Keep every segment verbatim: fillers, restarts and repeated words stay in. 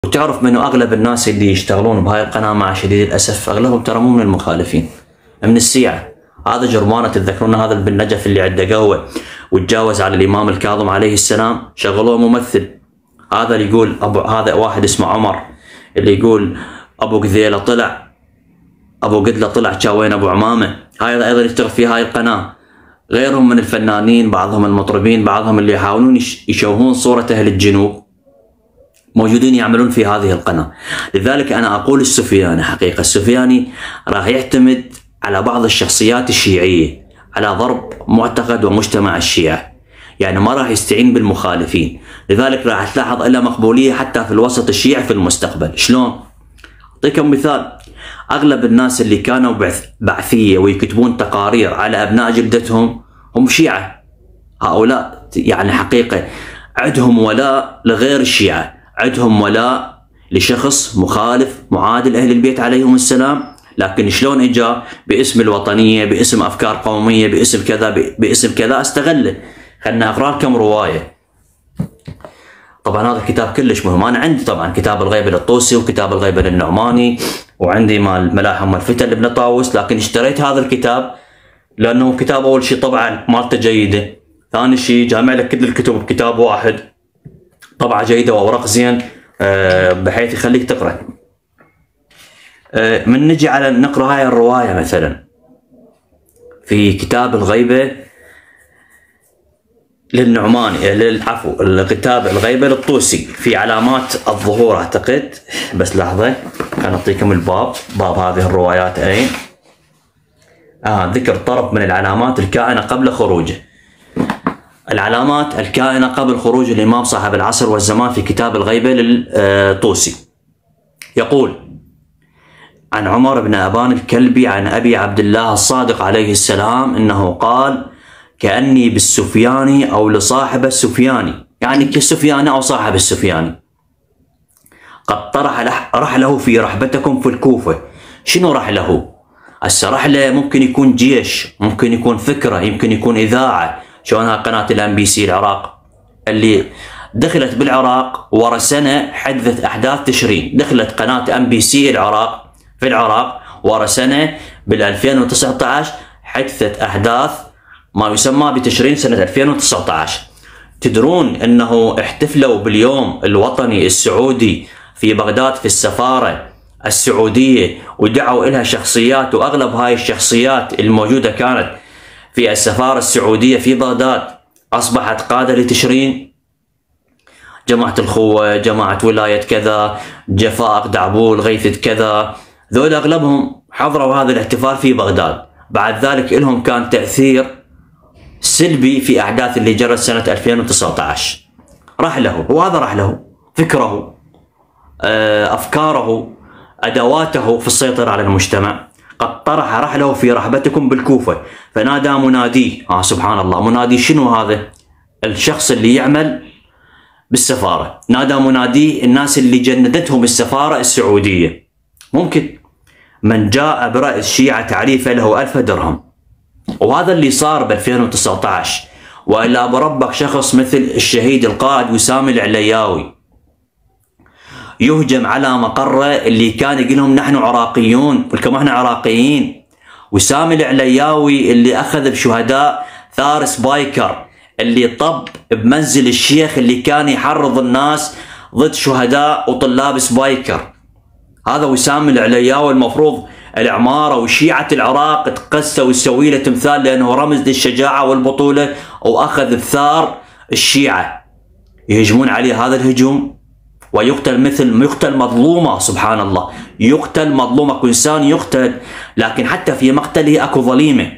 وتعرف منه اغلب الناس اللي يشتغلون بهاي القناه مع شديد الاسف اغلبهم ترى مو من المخالفين، من الشيعة. هذا جرمانه، تتذكرون هذا بن نجف اللي عنده قهوه وتجاوز على الامام الكاظم عليه السلام، شغلوه ممثل. هذا اللي يقول ابو هذا واحد اسمه عمر اللي يقول ابو قذيله طلع، ابو قدله طلع كاوين ابو عمامه. هذا ايضا يشتغل في هاي القناه. غيرهم من الفنانين، بعضهم المطربين، بعضهم اللي يحاولون يشوهون صوره اهل الجنوب موجودين يعملون في هذه القناه. لذلك انا اقول السفياني حقيقه السفياني راح يعتمد على بعض الشخصيات الشيعيه على ضرب معتقد ومجتمع الشيعة، يعني ما راح يستعين بالمخالفين. لذلك راح تلاحظ له مقبوليه حتى في الوسط الشيعي في المستقبل. شلون؟ اعطيكم مثال. اغلب الناس اللي كانوا بعثيه ويكتبون تقارير على ابناء جدتهم هم شيعه. هؤلاء يعني حقيقه عندهم ولاء لغير الشيعه، عندهم ولاء لشخص مخالف معادل اهل البيت عليهم السلام، لكن شلون اجا باسم الوطنيه، باسم افكار قوميه، باسم كذا باسم كذا استغله. خلنا اقرا لكم روايه. طبعا هذا الكتاب كلش مهم. انا عندي طبعا كتاب الغيبه للطوسي وكتاب الغيبه للنعماني، وعندي مال ملاحم والفتن لابن طاووس، لكن اشتريت هذا الكتاب لانه كتاب اول شيء طبعا مالته جيده، ثاني شيء جامع لك كل الكتب بكتاب واحد، طبعه جيده واوراق زين بحيث يخليك تقرا. من نجي على نقرا هاي الروايه مثلا في كتاب الغيبه للنعماني، العفو كتاب الغيبه للطوسي في علامات الظهور اعتقد، بس لحظه خليني اعطيكم الباب، باب هذه الروايات اين؟ اه ذكر طرف من العلامات الكائنه قبل خروجه. العلامات الكائنه قبل خروج الامام صاحب العصر والزمان في كتاب الغيبه للطوسي. يقول عن عمر بن ابان الكلبي عن ابي عبد الله الصادق عليه السلام انه قال: كأني بالسفياني او لصاحب السفياني، يعني كالسفياني او صاحب السفياني، قد طرح رحله في رحبتكم في الكوفه. شنو رحله؟ هسه رحله ممكن يكون جيش، ممكن يكون فكره، يمكن يكون اذاعه، شلونها قناه الام بي سي العراق اللي دخلت بالعراق ورا سنه حدثت احداث تشرين. دخلت قناه ام بي سي العراق في العراق ورا سنه بال ألفين وتسعة عشر حدثت احداث ما يسمى بتشرين سنه ألفين وتسعة عشر. تدرون انه احتفلوا باليوم الوطني السعودي في بغداد في السفاره السعوديه، ودعوا لها شخصيات، واغلب هاي الشخصيات الموجوده كانت في السفاره السعوديه في بغداد اصبحت قاده لتشرين. جماعه الخوه، جماعه ولايه كذا، جفائق دعبول، غيثة كذا، ذول اغلبهم حضروا هذا الاحتفال في بغداد. بعد ذلك لهم كان تاثير سلبي في احداث اللي جرت سنه ألفين وتسعة عشر. رحله، وهذا رحله، فكره، افكاره، ادواته في السيطره على المجتمع. قد طرح رحله في رحبتكم بالكوفه فنادى مناديه. آه سبحان الله، منادي شنو هذا؟ الشخص اللي يعمل بالسفاره. نادى مناديه الناس اللي جندتهم السفاره السعوديه. ممكن من جاء برأس الشيعة تعريفه له ألف درهم. وهذا اللي صار ب ألفين وتسعة عشر. والا بربك شخص مثل الشهيد القائد وسام العلياوي يهجم على مقره اللي كان يقول لهم نحن عراقيون، ولكم احنا عراقيين. وسام العلياوي اللي اخذ بشهداء ثار سبايكر اللي طب بمنزل الشيخ اللي كان يحرض الناس ضد شهداء وطلاب سبايكر. هذا وسام العلياوي المفروض العماره وشيعه العراق تقسى وتسوي له تمثال لانه رمز للشجاعه والبطوله، واخذ بثار الشيعه. يهجمون عليه هذا الهجوم ويقتل مثل يقتل مظلومه. سبحان الله، يقتل مظلومه، كل انسان يقتل، لكن حتى في مقتله اكو ظليمه.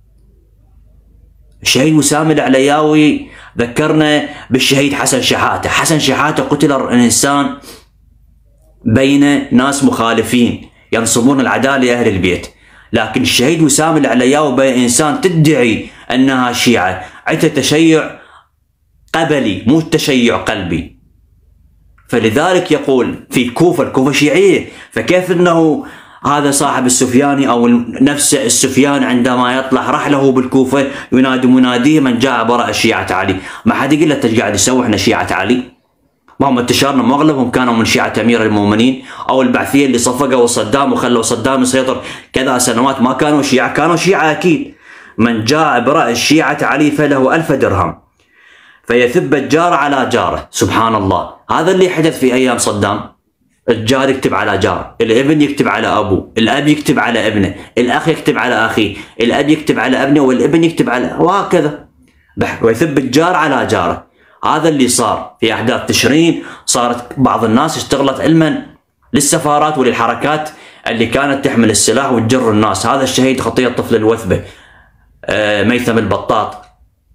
الشهيد وسام العلياوي ذكرنا بالشهيد حسن شحاته. حسن شحاته قتل الانسان بين ناس مخالفين ينصبون العداله لاهل البيت، لكن الشهيد وسام العلياوي بين انسان تدعي انها شيعه، عندها تشيع قبلي مو تشيع قلبي. فلذلك يقول في الكوفه، الكوفه شيعيه، فكيف انه هذا صاحب السفياني او نفس السفيان عندما يطلع رحله بالكوفه ينادي مناديه من جاء براء شيعه علي؟ ما حد يقول له انت قاعد تسوي احنا شيعه علي. ما هم انتشارنا مو اغلبهم كانوا من شيعة امير المؤمنين او البعثية اللي صفقوا صدام وخلوا صدام يسيطر كذا سنوات، ما كانوا شيعة، كانوا شيعة اكيد. من جاء برأس شيعة علي فله ألف درهم فيثب الجار على جاره. سبحان الله، هذا اللي حدث في ايام صدام. الجار يكتب على جار، الابن يكتب على ابوه، الاب يكتب على ابنه، الاخ يكتب على اخيه، الاب يكتب على ابنه، والابن يكتب على، وهكذا. ويثب الجار على جاره. هذا اللي صار في احداث تشرين. صارت بعض الناس اشتغلت علما للسفارات وللحركات اللي كانت تحمل السلاح وتجر الناس. هذا الشهيد خطية طفل الوثبة آه ميثم البطاط،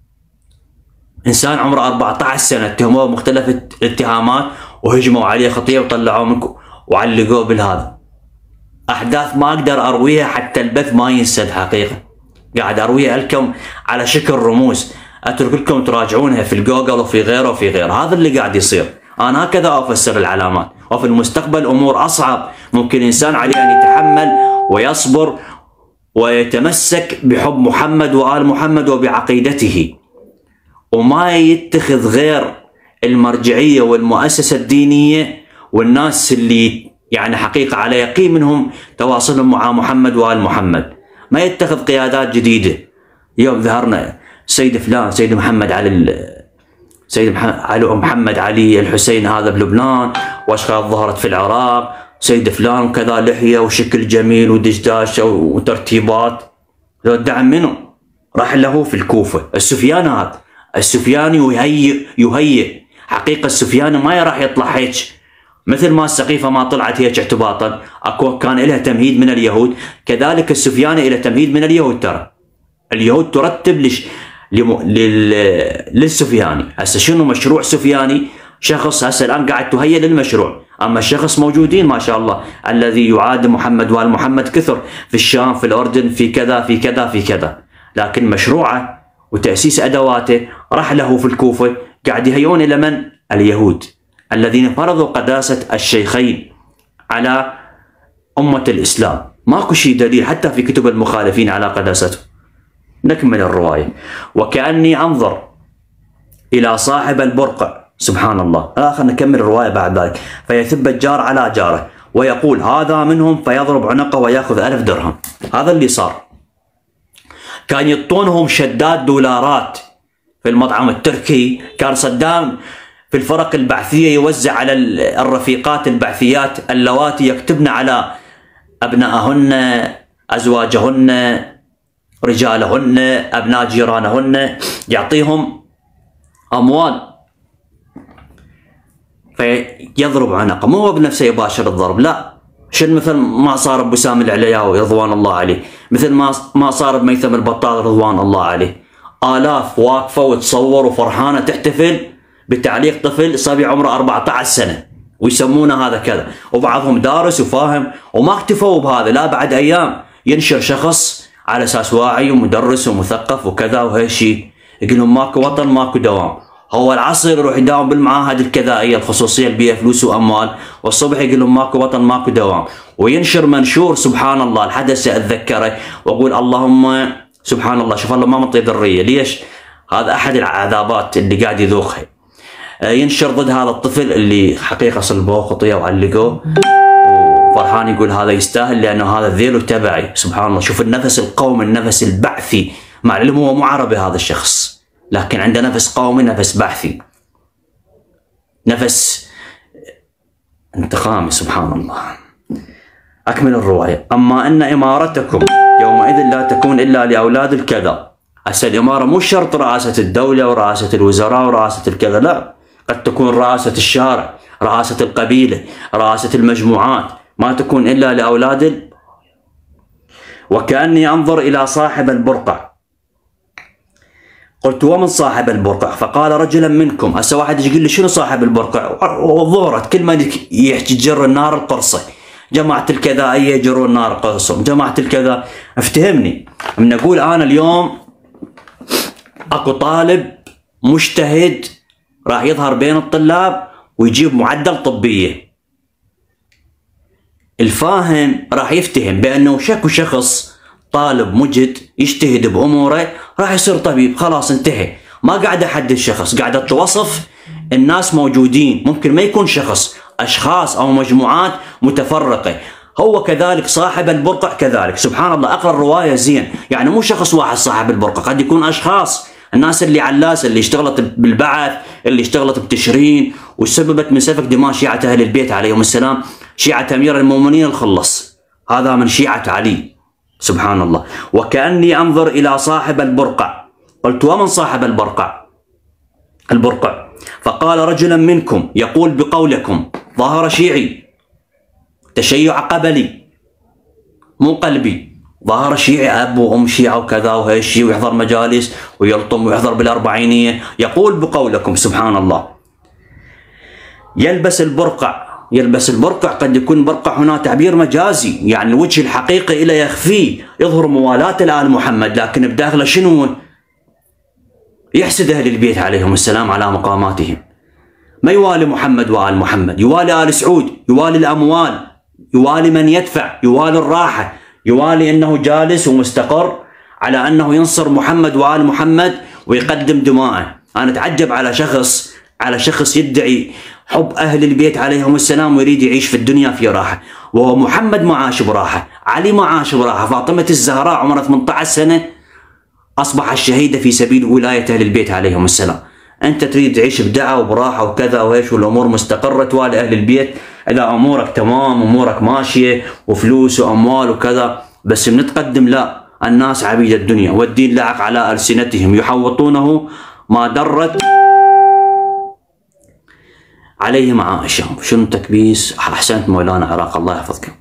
انسان عمره أربعة عشر سنة، اتهموه بمختلف الاتهامات وهجموا عليه خطية وطلعوه منك وعلقوه بالهذا. احداث ما اقدر ارويها حتى البث ما ينسد حقيقة، قاعد ارويها لكم على شكل رموز، اترك لكم تراجعونها في الجوجل وفي غيره وفي غيره. هذا اللي قاعد يصير. انا هكذا افسر العلامات. وفي المستقبل امور اصعب، ممكن الانسان عليه ان يتحمل ويصبر ويتمسك بحب محمد وآل محمد وبعقيدته، وما يتخذ غير المرجعية والمؤسسة الدينية والناس اللي يعني حقيقة على يقين منهم تواصلهم مع محمد وآل محمد. ما يتخذ قيادات جديدة. اليوم ظهرنا سيد فلان، سيد محمد علي، سيد علي محمد علي الحسين هذا بلبنان، واشخاص ظهرت في العراق، سيد فلان وكذا لحية وشكل جميل ودشداشة وترتيبات. الدعم منه راح له في الكوفة. السفيان هذا، السفياني يهيئ يهيئ حقيقة. السفياني ما راح يطلع هيك مثل ما السقيفة ما طلعت هيك اعتباطا، اكو كان لها تمهيد من اليهود، كذلك السفياني له تمهيد من اليهود. ترى اليهود ترتب لش لل... للسفياني. هسه شنو مشروع سفياني؟ شخص هسه الان قاعد تهيئ للمشروع، اما الشخص موجودين ما شاء الله الذي يعادي محمد وآل محمد كثر في الشام، في الاردن، في كذا في كذا في كذا، لكن مشروعه وتأسيس ادواته راح له في الكوفة. قاعد يهيئون الى من؟ اليهود الذين فرضوا قداسة الشيخين على امة الاسلام. ماكو شيء دليل حتى في كتب المخالفين على قداسته. نكمل الرواية. وكأني أنظر إلى صاحب البرقع. سبحان الله. آخر نكمل الرواية بعد ذلك. فيثب الجار على جاره ويقول هذا منهم، فيضرب عنقه ويأخذ ألف درهم. هذا اللي صار. كان يعطونهم شداد دولارات في المطعم التركي. كان صدام في الفرق البعثية يوزع على الرفيقات البعثيات اللواتي يكتبن على أبنائهن، أزواجهن، رجالهن، أبناء جيرانهن، يعطيهم أموال فيضرب عنقه. مو هو بنفسه يباشر الضرب، لا، شن مثل ما صار بوسام العلياوي رضوان الله عليه، مثل ما ما صار بميثم البطاط رضوان الله عليه. آلاف واقفة وتصور وفرحانة تحتفل بتعليق طفل صبي عمره أربعة عشر سنة ويسمونه هذا كذا، وبعضهم دارس وفاهم. وما اكتفوا بهذا، لا، بعد أيام ينشر شخص على اساس واعي ومدرس ومثقف وكذا وهالشيء، يقول لهم ماكو وطن ماكو دوام. هو العصر يروح يداوم بالمعاهد الكذائيه الخصوصيه اللي بيها فلوس واموال، والصبح يقول لهم ماكو وطن ماكو دوام، وينشر منشور. سبحان الله، الحدث اتذكره واقول اللهم سبحان الله، شوف الله ما منطي ذريه. ليش؟ هذا احد العذابات اللي قاعد يذوقها. ينشر ضد هذا الطفل اللي حقيقه صلبوه خطيه وعلقوه، فرحان يقول هذا يستاهل لانه هذا ذيله تبعي. سبحان الله، شوف النفس القومي، النفس البعثي. مع العلم هو مو عربي هذا الشخص، لكن عنده نفس قومي، نفس بعثي، نفس انتقامي. سبحان الله. اكمل الروايه. اما ان امارتكم يومئذ لا تكون الا لاولاد الكذا. هسه الاماره مو شرط رئاسه الدوله ورئاسه الوزراء ورئاسه الكذا، لا، قد تكون رئاسه الشارع، رئاسه القبيله، رئاسه المجموعات، ما تكون إلا لأولاد. وكأني أنظر إلى صاحب البرقع. قلت ومن صاحب البرقع؟ فقال رجلا منكم. هسه واحد يقول لي شنو صاحب البرقع؟ وظهرت كل من يحكي جر النار القرصة، جماعة الكذائية يجرون النار قرصهم، جماعة الكذا. افتهمني من أقول أنا اليوم أكو طالب مجتهد راح يظهر بين الطلاب ويجيب معدل طبية. الفاهم راح يفتهم بأنه شكو شخص طالب مجد يجتهد بأموره راح يصير طبيب، خلاص انتهى. ما قاعد أحدد شخص، قاعد أتوصف الناس موجودين، ممكن ما يكون شخص، أشخاص أو مجموعات متفرقة. هو كذلك صاحب البرقع كذلك. سبحان الله، أقرأ الرواية زين، يعني مو شخص واحد صاحب البرقع، قد يكون أشخاص. الناس اللي علاسة، اللي اشتغلت بالبعث، اللي اشتغلت بتشرين وسببت من سفك دماء شيعة أهل البيت عليهم السلام، شيعة أمير المؤمنين الخلص، هذا من شيعة علي. سبحان الله. وكأني أنظر إلى صاحب البرقع، قلت ومن صاحب البرقع؟ البرقع. فقال رجلا منكم يقول بقولكم، ظهر شيعي، تشيع قبلي مو قلبي، ظهر شيعي أب وأم شيعة وكذا وهالشيء، ويحضر مجالس ويلطم ويحضر بالأربعينية، يقول بقولكم. سبحان الله. يلبس البرقع، يلبس البرقع قد يكون برقع هنا تعبير مجازي، يعني الوجه الحقيقي إلى يخفيه، يظهر موالاة الآل محمد، لكن بداخله شنو؟ يحسد أهل البيت عليهم السلام على مقاماتهم. ما يوالي محمد وآل محمد، يوالي آل سعود، يوالي الأموال، يوالي من يدفع، يوالي الراحة، يوالي أنه جالس ومستقر على أنه ينصر محمد وآل محمد ويقدم دماءه. أنا أتعجب على شخص، على شخص يدعي حب أهل البيت عليهم السلام ويريد يعيش في الدنيا في راحة، وهو محمد ما عاش براحة، علي ما عاش براحة، فاطمة الزهراء عمرها ثمانية عشر سنة أصبحت شهيدة في سبيل ولاية أهل البيت عليهم السلام. أنت تريد تعيش بدعة وبراحة وكذا وهيش والأمور مستقرة، توالي أهل البيت إذا أمورك تمام، أمورك ماشية وفلوس وأموال وكذا، بس بنتقدم لا، الناس عبيد الدنيا والدين لعق على ألسنتهم، يحوطونه ما درت عليهم عائشة. شنو تكبيس؟ أحسنت مولانا عراق، الله يحفظك.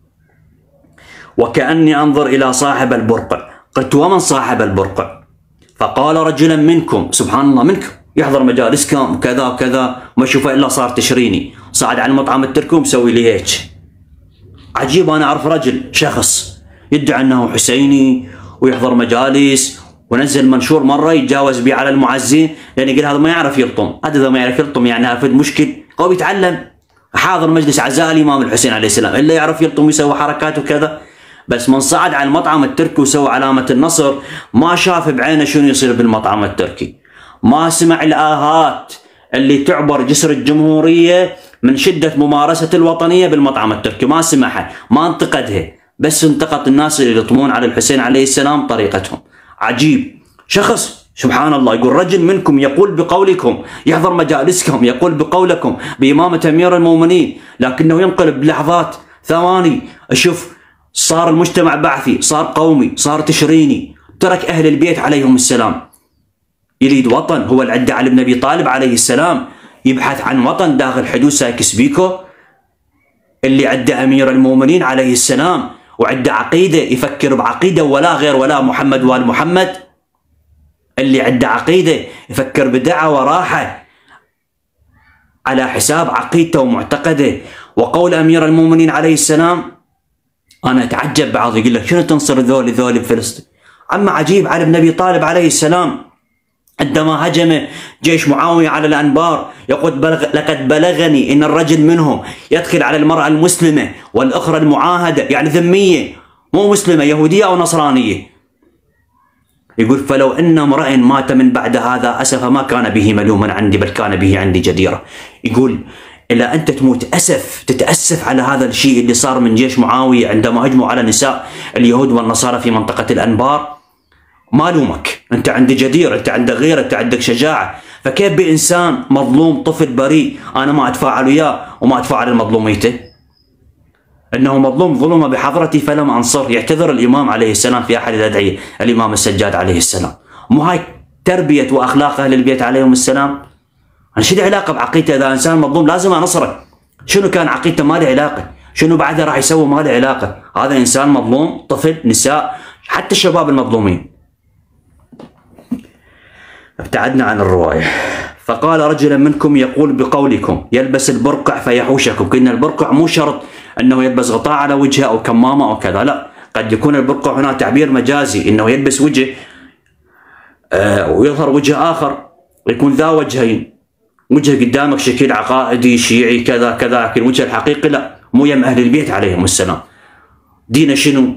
وكأني أنظر إلى صاحب البرقع، قلت ومن صاحب البرقع؟ فقال رجلا منكم. سبحان الله، منكم، يحضر مجالسكم وكذا وكذا، ما اشوفه الا صار تشريني، صعد على المطعم التركي ومسوي لي هيك. عجيب، انا اعرف رجل شخص يدعي انه حسيني ويحضر مجالس ونزل منشور مره يتجاوز به على المعزين، يعني يقول هذا ما يعرف يلطم، هذا اذا ما يعرف يلطم يعني هذا مشكل، هو بيتعلم، حاضر مجلس عزاء الامام الحسين عليه السلام، الا يعرف يلطم ويسوي حركات وكذا. بس من صعد على المطعم التركي وسوى علامة النصر، ما شاف بعينه شنو يصير بالمطعم التركي، ما سمع الآهات اللي تعبر جسر الجمهورية من شدة ممارسة الوطنية بالمطعم التركي، ما سمعها، ما انتقدها، بس انتقد الناس اللي يلطمون على الحسين عليه السلام طريقتهم. عجيب، شخص سبحان الله يقول رجل منكم يقول بقولكم، يحضر مجالسكم، يقول بقولكم بإمامة أمير المؤمنين، لكنه ينقلب بلحظات ثواني. أشوف صار المجتمع بعثي، صار قومي، صار تشريني، ترك أهل البيت عليهم السلام، يريد وطن. هو اللي عدى علي بن أبي طالب عليه السلام يبحث عن وطن داخل حدود سايكس بيكو، اللي عدى أمير المؤمنين عليه السلام وعدى عقيدة، يفكر بعقيدة ولا غير ولا محمد وآل محمد، اللي عدى عقيدة يفكر بدعة وراحة على حساب عقيدته ومعتقده وقول أمير المؤمنين عليه السلام. أنا أتعجب، بعض يقول لك شنو تنصر ذولي ذولي بفلسطين؟ عم عجيب، علي بن أبي طالب عليه السلام عندما هجم جيش معاوية على الأنبار يقول بلغ لقد بلغني إن الرجل منهم يدخل على المرأة المسلمة والأخرى المعاهدة، يعني ذمية مو مسلمة، يهودية أو نصرانية، يقول فلو أن امرئ مات من بعد هذا أسف ما كان به ملوما عندي بل كان به عندي جديرة. يقول إلى أنت تموت أسف، تتأسف على هذا الشيء اللي صار من جيش معاوية عندما هجموا على نساء اليهود والنصارى في منطقة الأنبار، ما لومك، أنت عندك جدير، أنت عندك غيرة، أنت عندك شجاعة. فكيف بإنسان مظلوم طفل بريء أنا ما أتفاعل وياه وما أتفاعل المظلوميته؟ أنه مظلوم ظلم بحضرتي فلم أنصر، يعتذر الإمام عليه السلام في أحد الأدعية، الإمام السجاد عليه السلام. مو هاي تربية وأخلاق أهل البيت عليهم السلام؟ أنا شو لي علاقة بعقيدته؟ إذا إنسان مظلوم لازم أنصره، شنو كان عقيدته؟ ما له علاقة، شنو بعدها راح يسوي؟ ما له علاقة، هذا إنسان مظلوم، طفل، نساء، حتى الشباب المظلومين. ابتعدنا عن الرواية. فقال رجلا منكم يقول بقولكم يلبس البرقع فيحوشكم، كأن البرقع مو شرط أنه يلبس غطاء على وجهه أو كمامة أو كذا، لا، قد يكون البرقع هنا تعبير مجازي، أنه يلبس وجه آه ويظهر وجه آخر، يكون ذا وجهين، وجه قدامك شكل عقائدي شيعي كذا كذا، لكن الوجه الحقيقي لا، مو يم أهل البيت عليهم السلام. دينه شنو؟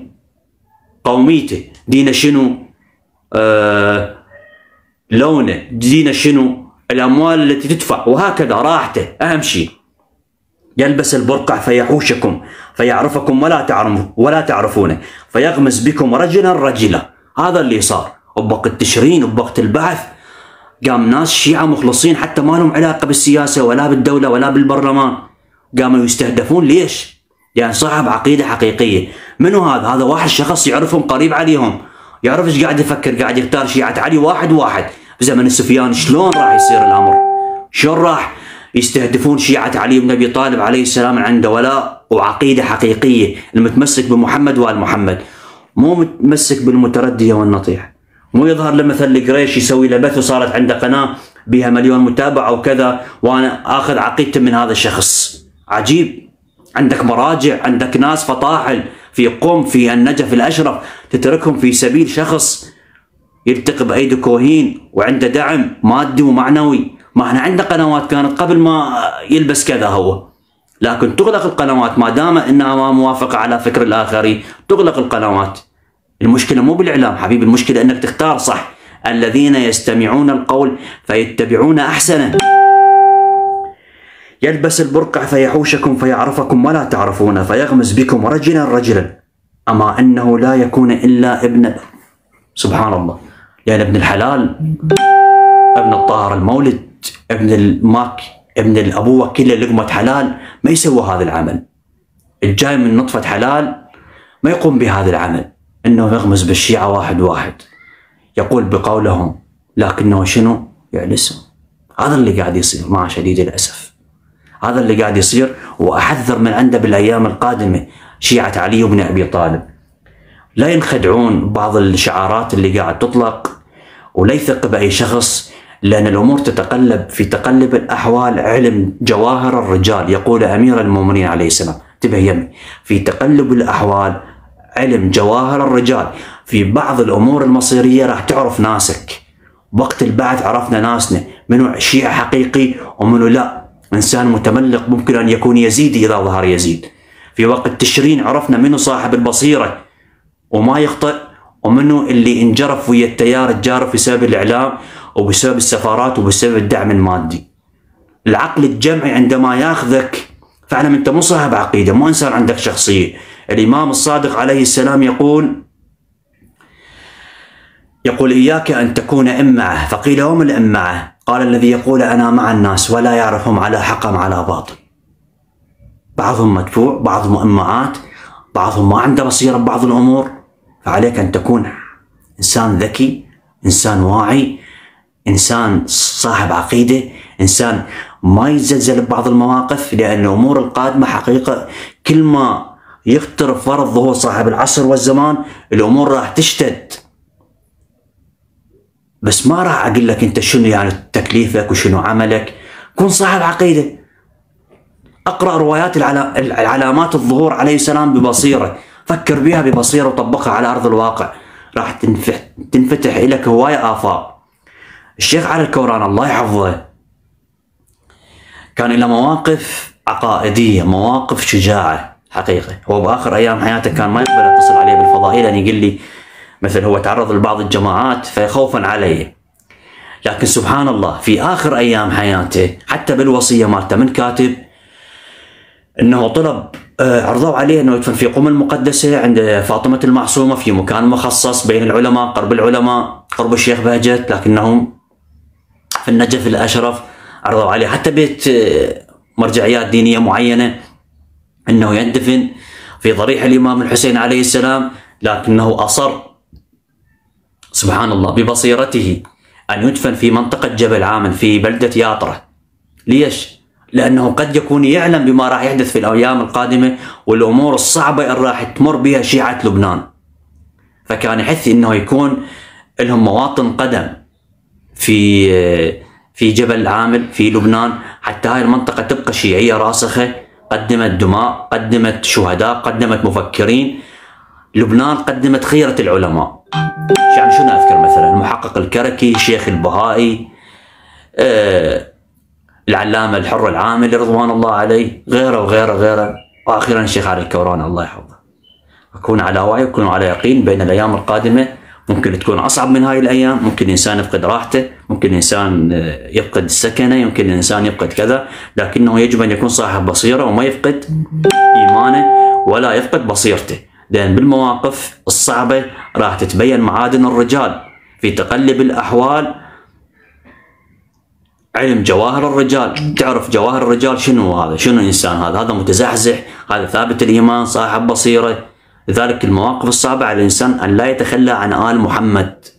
قوميته، دينه شنو؟ آه لونه، دينه شنو؟ الأموال التي تدفع وهكذا راحته أهم شيء. يلبس البرقع فيحوشكم فيعرفكم ولا تعرف ولا تعرفونه فيغمز بكم رجلا رجلا. هذا اللي صار وبوقت تشرين وبوقت البعث. قام ناس شيعة مخلصين حتى ما لهم علاقة بالسياسة ولا بالدولة ولا بالبرلمان قاموا يستهدفون. ليش؟ يعني صاحب عقيدة حقيقية. منو هذا؟ هذا واحد شخص يعرفهم قريب عليهم، يعرف ايش قاعد يفكر، قاعد يختار شيعة علي واحد واحد. بزمن السفيان شلون راح يصير الأمر؟ شلون راح يستهدفون شيعة علي بن أبي طالب عليه السلام عنده ولاء وعقيدة حقيقية، المتمسك بمحمد وآل محمد، مو متمسك بالمتردية والنطيح، مو يظهر له مثل القريش يسوي له بث وصارت عنده قناة بها مليون متابع وكذا وانا اخذ عقيدتي من هذا الشخص. عجيب. عندك مراجع، عندك ناس فطاحل في قم، في النجف الاشرف، تتركهم في سبيل شخص يلتقي بايدي كوهين وعنده دعم مادي ومعنوي. ما احنا عندنا قنوات كانت قبل ما يلبس كذا هو، لكن تغلق القنوات ما دام انها ما موافقه على فكر الاخرين، تغلق القنوات. المشكله مو بالاعلام حبيبي، المشكله انك تختار صح. الذين يستمعون القول فيتبعون احسنه. يلبس البرقع فيحوشكم فيعرفكم ولا تعرفونه فيغمز بكم رجلا رجلا، اما انه لا يكون الا ابن، سبحان الله، يعني ابن الحلال، ابن الطاهر المولد، ابن الماك، ابن الابوه، كله لقمه حلال ما يسوى هذا العمل. الجاي من نطفه حلال ما يقوم بهذا العمل، انه يغمز بالشيعه واحد واحد، يقول بقولهم لكنه شنو؟ يعلسهم. هذا اللي قاعد يصير مع شديد الاسف، هذا اللي قاعد يصير. واحذر من عنده بالايام القادمه شيعه علي بن ابي طالب، لا ينخدعون بعض الشعارات اللي قاعد تطلق، ولا يثق باي شخص، لان الامور تتقلب في تقلب الاحوال. علم جواهر الرجال، يقول امير المؤمنين عليه السلام، انتبه يمي، في تقلب الاحوال علم جواهر الرجال. في بعض الامور المصيريه راح تعرف ناسك. وقت البعث عرفنا ناسنا، منو شيعي حقيقي ومنو لا، انسان متملق ممكن ان يكون يزيدي اذا ظهر يزيد. في وقت تشرين عرفنا منو صاحب البصيره وما يخطئ، ومنو اللي انجرف ويا التيار الجارف بسبب الاعلام وبسبب السفارات وبسبب الدعم المادي. العقل الجمعي عندما ياخذك فاعلم انت مو صاحب عقيده، مو انسان عندك شخصيه. الامام الصادق عليه السلام يقول يقول اياك ان تكون امعه، فقيل وما الامعه؟ قال الذي يقول انا مع الناس ولا يعرفهم على حق على باطل. بعضهم مدفوع، بعضهم امعات، بعضهم ما عنده بصيره ببعض الامور. فعليك ان تكون انسان ذكي، انسان واعي، انسان صاحب عقيده، انسان ما يتزلزل ببعض المواقف، لان الامور القادمه حقيقه كل ما يقترب فرض ظهور صاحب العصر والزمان الامور راح تشتد. بس ما راح اقول لك انت شنو يعني تكليفك وشنو عملك، كن صاحب عقيده. اقرا روايات العلامات الظهور عليه السلام ببصيره، فكر بها ببصيره وطبقها على ارض الواقع، راح تنفتح لك هوايه افاق. الشيخ علي الكوراني الله يحفظه كان له مواقف عقائديه، مواقف شجاعه حقيقه. هو باخر ايام حياته كان ما يقبل اتصل عليه بالفضائيه، لان يقول لي مثل هو تعرض لبعض الجماعات فخوفا عليه. لكن سبحان الله في اخر ايام حياته حتى بالوصيه مالته من كاتب انه طلب، عرضوا عليه انه يدفن في قم المقدسه عند فاطمه المعصومه في مكان مخصص بين العلماء، قرب العلماء، قرب الشيخ بهجت، لكنهم في النجف الاشرف. عرضوا عليه حتى بيت مرجعيات دينيه معينه انه يندفن في ضريح الامام الحسين عليه السلام، لكنه اصر سبحان الله ببصيرته ان يدفن في منطقه جبل عامل في بلده ياطره. ليش؟ لانه قد يكون يعلم بما راح يحدث في الايام القادمه والامور الصعبه اللي راح تمر بها شيعه لبنان. فكان يحث انه يكون لهم مواطن قدم في في جبل عامل في لبنان، حتى هاي المنطقه تبقى شيعيه راسخه، قدمت دماء، قدمت شهداء، قدمت مفكرين. لبنان قدمت خيره العلماء. يعني شنو اذكر مثلا المحقق الكركي، الشيخ البهائي، آه العلامه الحر العاملي رضوان الله عليه، غيره وغيره غيره، واخيرا الشيخ علي الكوراني الله يحفظه. اكونوا على وعي وكونوا على يقين بين الايام القادمه ممكن تكون أصعب من هاي الأيام، ممكن الإنسان يفقد راحته، ممكن الإنسان يفقد السكنة، يمكن الإنسان يفقد كذا، لكنه يجب أن يكون صاحب بصيرة وما يفقد إيمانه ولا يفقد بصيرته، لأن بالمواقف الصعبة راح تتبين معادن الرجال. في تقلب الأحوال علم جواهر الرجال، تعرف جواهر الرجال شنو هذا، شنو الإنسان هذا، هذا متزحزح، هذا ثابت الإيمان، صاحب بصيرة. لذلك المواقف الصعبة على الإنسان أن لا يتخلى عن آل محمد